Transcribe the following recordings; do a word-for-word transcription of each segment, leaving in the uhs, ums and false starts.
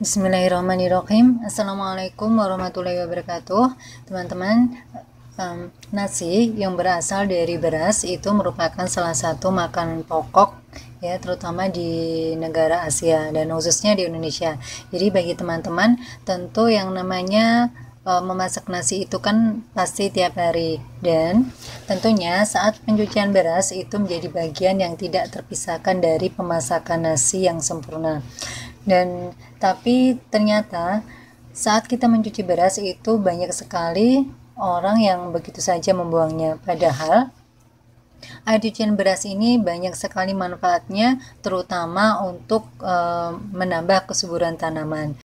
Bismillahirrahmanirrahim. Assalamualaikum warahmatullahi wabarakatuh. Teman-teman, um, nasi yang berasal dari beras itu merupakan salah satu makanan pokok ya, terutama di negara Asia dan khususnya di Indonesia. Jadi bagi teman-teman, tentu yang namanya uh, memasak nasi itu kan pasti tiap hari, dan tentunya saat pencucian beras itu menjadi bagian yang tidak terpisahkan dari pemasakan nasi yang sempurna. Dan tapi ternyata saat kita mencuci beras itu banyak sekali orang yang begitu saja membuangnya, padahal air cucian beras ini banyak sekali manfaatnya, terutama untuk e, menambah kesuburan tanaman.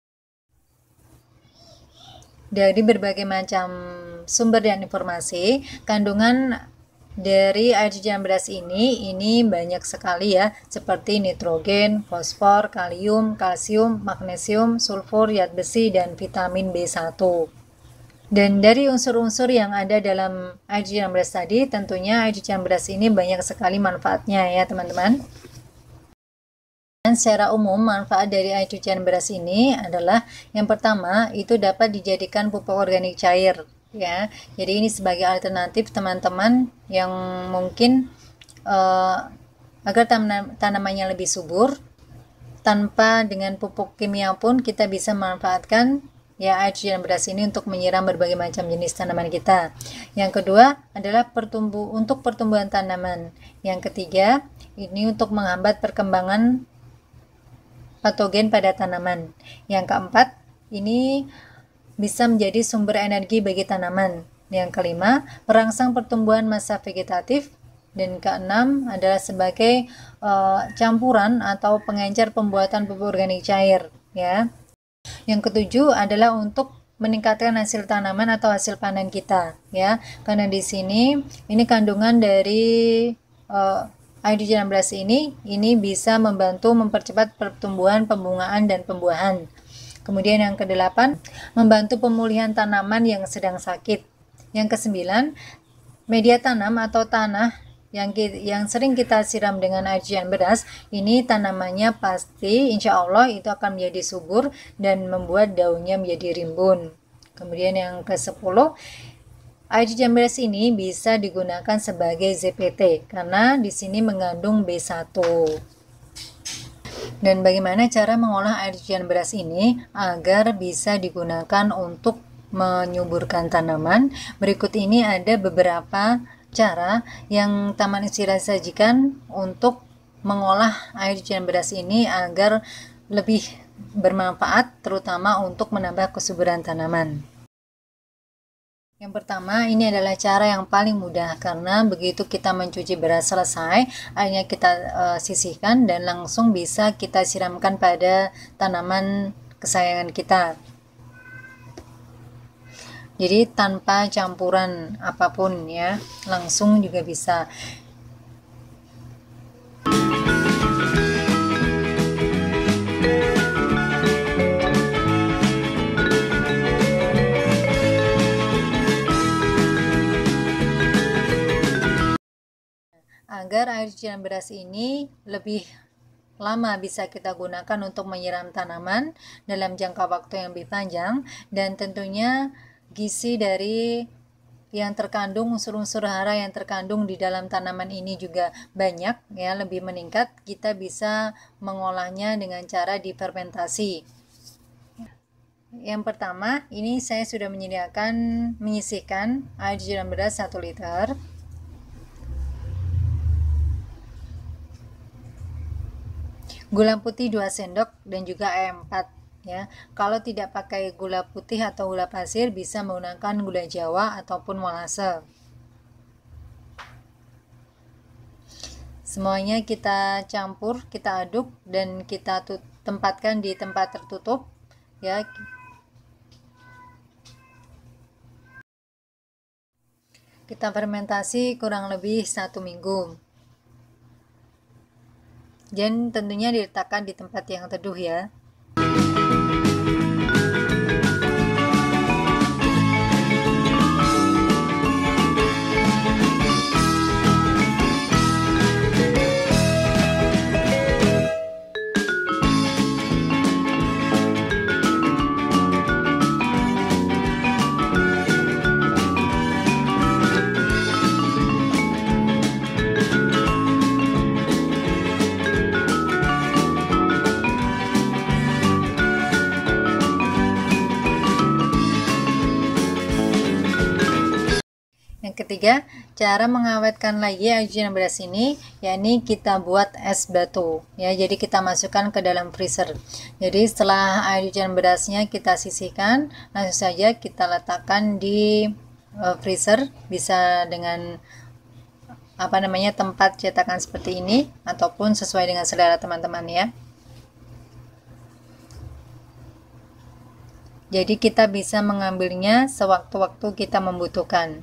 Dari berbagai macam sumber dan informasi, kandungan dari air cucian beras ini ini banyak sekali ya, seperti nitrogen, fosfor, kalium, kalsium, magnesium, sulfur, zat besi, dan vitamin B satu. Dan dari unsur-unsur yang ada dalam air cucian beras tadi, tentunya air cucian beras ini banyak sekali manfaatnya ya teman-teman. Dan secara umum manfaat dari air cucian beras ini adalah yang pertama, itu dapat dijadikan pupuk organik cair ya. Jadi ini sebagai alternatif teman-teman yang mungkin uh, agar tanam tanamannya lebih subur, tanpa dengan pupuk kimia pun kita bisa memanfaatkan ya air cucian beras ini untuk menyiram berbagai macam jenis tanaman kita. Yang kedua adalah pertumbuh untuk pertumbuhan tanaman. Yang ketiga, ini untuk menghambat perkembangan patogen pada tanaman. Yang keempat, ini bisa menjadi sumber energi bagi tanaman. Yang kelima, merangsang pertumbuhan massa vegetatif. Dan keenam adalah sebagai uh, campuran atau pengencer pembuatan pupuk organik cair ya. Yang ketujuh adalah untuk meningkatkan hasil tanaman atau hasil panen kita ya. Karena di sini ini kandungan dari uh, air cucian beras ini ini bisa membantu mempercepat pertumbuhan, pembungaan, dan pembuahan. Kemudian yang kedelapan, membantu pemulihan tanaman yang sedang sakit. Yang kesembilan, media tanam atau tanah yang yang sering kita siram dengan air cucian beras, ini tanamannya pasti insya Allah itu akan menjadi subur dan membuat daunnya menjadi rimbun. Kemudian yang kesepuluh, air cucian beras ini bisa digunakan sebagai Z P T karena di sini mengandung B satu. Dan bagaimana cara mengolah air cucian beras ini agar bisa digunakan untuk menyuburkan tanaman? Berikut ini ada beberapa cara yang Taman Inspirasi sajikan untuk mengolah air cucian beras ini agar lebih bermanfaat, terutama untuk menambah kesuburan tanaman. Yang pertama, ini adalah cara yang paling mudah karena begitu kita mencuci beras selesai, airnya kita uh, sisihkan dan langsung bisa kita siramkan pada tanaman kesayangan kita. Jadi tanpa campuran apapun ya, langsung juga bisa. Agar air cucian beras ini lebih lama bisa kita gunakan untuk menyiram tanaman dalam jangka waktu yang lebih panjang, dan tentunya gizi dari yang terkandung, unsur-unsur hara yang terkandung di dalam tanaman ini juga banyak ya, lebih meningkat. Kita bisa mengolahnya dengan cara difermentasi. Yang pertama, ini saya sudah menyediakan menyisihkan air cucian beras satu liter. Gula putih dua sendok dan juga air empat ya. Kalau tidak pakai gula putih atau gula pasir, bisa menggunakan gula Jawa ataupun molase. Semuanya kita campur, kita aduk, dan kita tempatkan di tempat tertutup ya. Kita fermentasi kurang lebih satu minggu. Dan tentunya diletakkan di tempat yang teduh ya. ketiga, cara mengawetkan lagi air cuci enam belas ini, yakni kita buat es batu ya. Jadi kita masukkan ke dalam freezer. Jadi setelah air cuci enam belasnya kita sisihkan, langsung saja kita letakkan di uh, freezer, bisa dengan apa namanya tempat cetakan seperti ini ataupun sesuai dengan selera teman-teman ya. Jadi kita bisa mengambilnya sewaktu-waktu kita membutuhkan.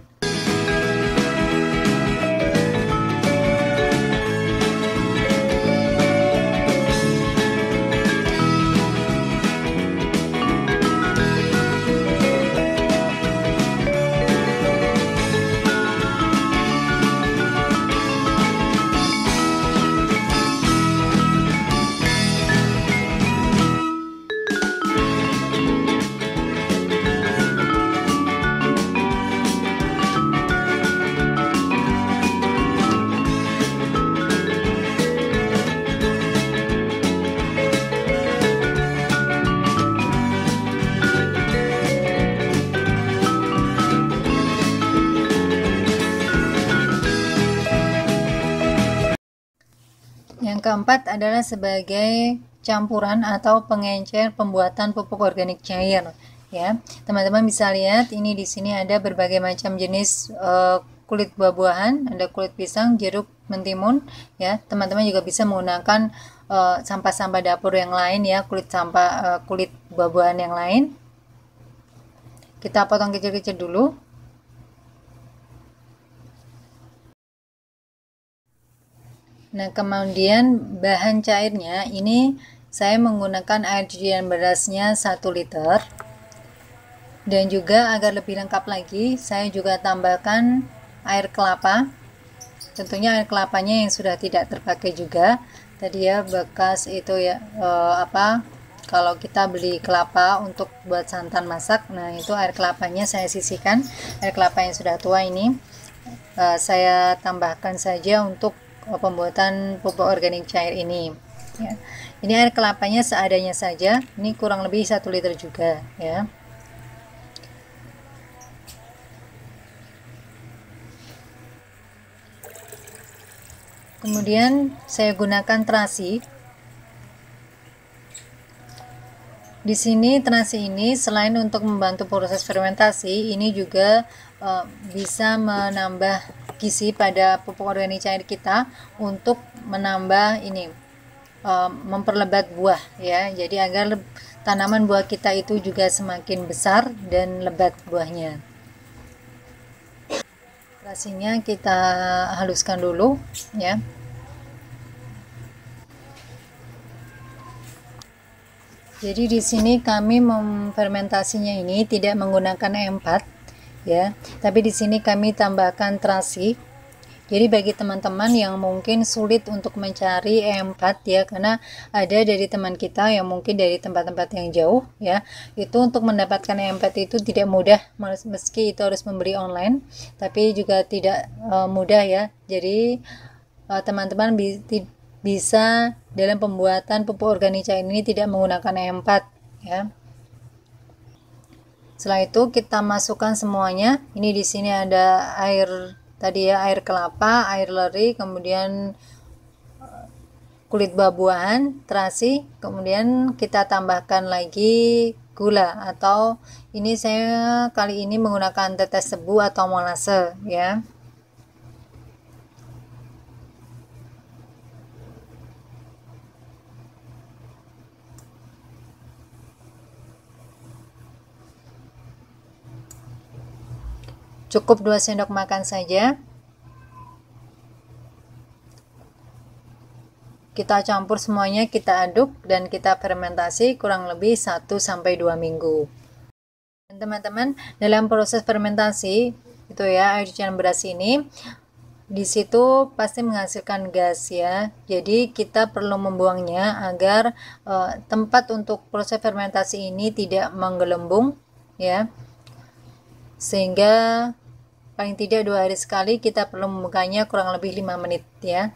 Yang keempat adalah sebagai campuran atau pengencer pembuatan pupuk organik cair ya. Teman-teman bisa lihat ini di sini ada berbagai macam jenis uh, kulit buah-buahan, ada kulit pisang, jeruk, mentimun ya. Teman-teman juga bisa menggunakan sampah-sampah uh, dapur yang lain ya, kulit sampah uh, kulit buah-buahan yang lain. Kita potong kecil-kecil dulu. Nah, kemudian bahan cairnya ini saya menggunakan air cucian berasnya satu liter. Dan juga agar lebih lengkap lagi, saya juga tambahkan air kelapa. Tentunya air kelapanya yang sudah tidak terpakai juga. Tadi ya bekas itu ya eh, apa? Kalau kita beli kelapa untuk buat santan masak, nah itu air kelapanya saya sisihkan. Air kelapa yang sudah tua ini eh, saya tambahkan saja untuk pembuatan pupuk organik cair ini ya. Ini air kelapanya seadanya saja, ini kurang lebih satu liter juga ya. Kemudian saya gunakan terasi. Di sini terasi ini selain untuk membantu proses fermentasi, ini juga uh, bisa menambah gizi pada pupuk organik cair kita untuk menambah ini uh, memperlebat buah ya. Jadi agar tanaman buah kita itu juga semakin besar dan lebat buahnya. Terasinya kita haluskan dulu ya. Jadi di sini kami memfermentasinya ini tidak menggunakan E empat ya, tapi di sini kami tambahkan terasi. Jadi bagi teman-teman yang mungkin sulit untuk mencari E empat ya, karena ada dari teman kita yang mungkin dari tempat-tempat yang jauh ya, itu untuk mendapatkan E empat itu tidak mudah, meski itu harus membeli online, tapi juga tidak uh, mudah ya. Jadi teman-teman uh, bi bisa dalam pembuatan pupuk organik cair ini tidak menggunakan E empat ya. Setelah itu kita masukkan semuanya. Ini di sini ada air tadi ya, air kelapa, air leri, kemudian kulit buah-buahan, terasi, kemudian kita tambahkan lagi gula, atau ini saya kali ini menggunakan tetes tebu atau molase ya. Cukup dua sendok makan saja. Kita campur semuanya, kita aduk dan kita fermentasi kurang lebih satu sampai dua minggu. Teman-teman, dalam proses fermentasi itu ya, air cucian beras ini di situ pasti menghasilkan gas ya. Jadi kita perlu membuangnya agar uh, tempat untuk proses fermentasi ini tidak menggelembung ya. Sehingga paling tidak dua hari sekali kita perlu membukanya kurang lebih lima menit ya.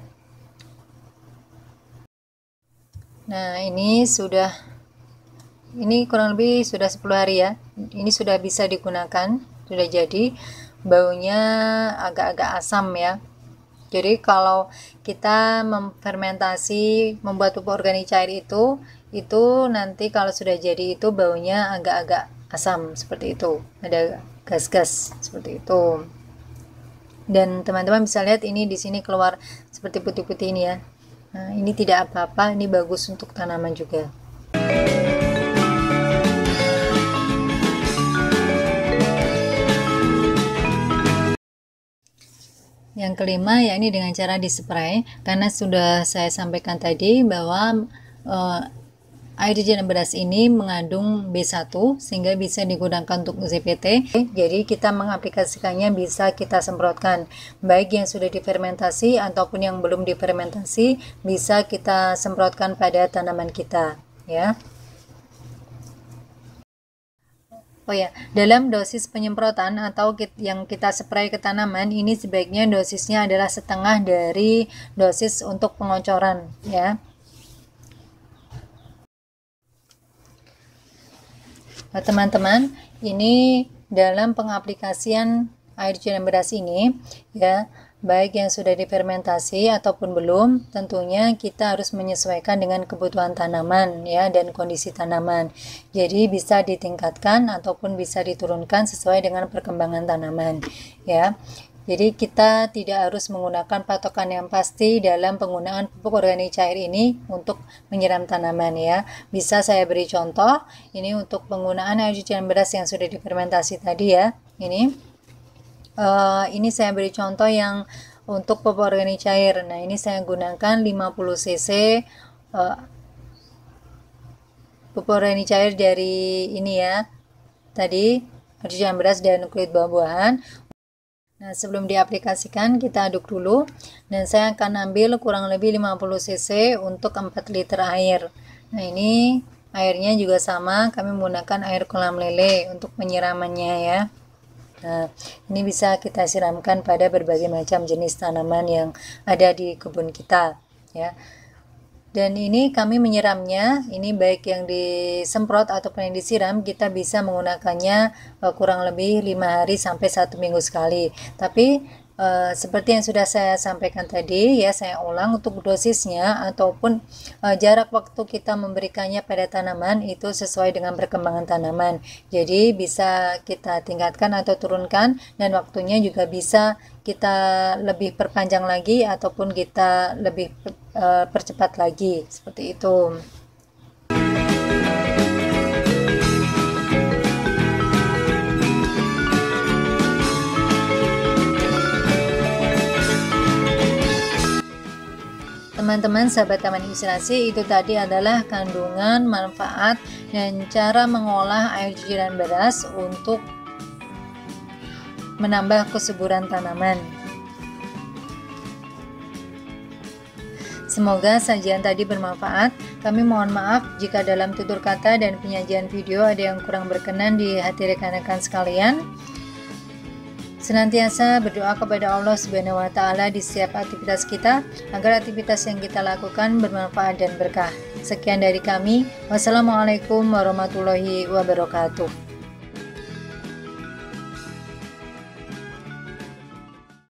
Nah ini sudah, ini kurang lebih sudah sepuluh hari ya, ini sudah bisa digunakan, sudah jadi. baunya agak-agak asam ya. Jadi kalau kita memfermentasi membuat pupuk organik cair itu, itu nanti kalau sudah jadi itu baunya agak-agak asam seperti itu, ada gas-gas seperti itu. Dan teman-teman bisa lihat ini di sini keluar seperti putih-putih ini ya. Nah, ini tidak apa-apa, ini bagus untuk tanaman juga. Yang kelima yakni dengan cara dispray, karena sudah saya sampaikan tadi bahwa uh, air jajan beras ini mengandung B satu sehingga bisa digunakan untuk Z P T. Jadi kita mengaplikasikannya bisa kita semprotkan, baik yang sudah difermentasi ataupun yang belum difermentasi bisa kita semprotkan pada tanaman kita ya. Oh ya, dalam dosis penyemprotan atau yang kita spray ke tanaman ini sebaiknya dosisnya adalah setengah dari dosis untuk pengocoran ya. Nah, teman-teman, ini dalam pengaplikasian air jajan beras ini ya, baik yang sudah difermentasi ataupun belum, tentunya kita harus menyesuaikan dengan kebutuhan tanaman ya dan kondisi tanaman. Jadi bisa ditingkatkan ataupun bisa diturunkan sesuai dengan perkembangan tanaman ya. Jadi kita tidak harus menggunakan patokan yang pasti dalam penggunaan pupuk organik cair ini untuk menyiram tanaman ya. Bisa saya beri contoh, ini untuk penggunaan air jajan beras yang sudah difermentasi tadi ya. Ini uh, ini saya beri contoh yang untuk pupuk organik cair. Nah, ini saya gunakan lima puluh cc uh, pupuk organik cair dari ini ya. Tadi air jajan beras dan kulit buah-buahan. Nah, sebelum diaplikasikan kita aduk dulu dan saya akan ambil kurang lebih lima puluh cc untuk empat liter air. Nah, ini airnya juga sama, kami menggunakan air kolam lele untuk penyiramannya ya. Nah, ini bisa kita siramkan pada berbagai macam jenis tanaman yang ada di kebun kita ya. Dan ini kami menyiramnya, ini baik yang disemprot ataupun yang disiram, kita bisa menggunakannya uh, kurang lebih lima hari sampai satu minggu sekali. Tapi uh, seperti yang sudah saya sampaikan tadi ya, saya ulang untuk dosisnya ataupun uh, jarak waktu kita memberikannya pada tanaman itu sesuai dengan perkembangan tanaman. Jadi bisa kita tingkatkan atau turunkan dan waktunya juga bisa kita lebih perpanjang lagi ataupun kita lebih uh, percepat lagi seperti itu. Teman-teman sahabat Taman Inspirasi, itu tadi adalah kandungan, manfaat, dan cara mengolah air jajan beras untuk menambah kesuburan tanaman. Semoga sajian tadi bermanfaat. Kami mohon maaf jika dalam tutur kata dan penyajian video ada yang kurang berkenan di hati rekan-rekan sekalian. Senantiasa berdoa kepada Allah Subhanahu wa Ta'ala di setiap aktivitas kita, agar aktivitas yang kita lakukan bermanfaat dan berkah. Sekian dari kami. Wassalamualaikum warahmatullahi wabarakatuh.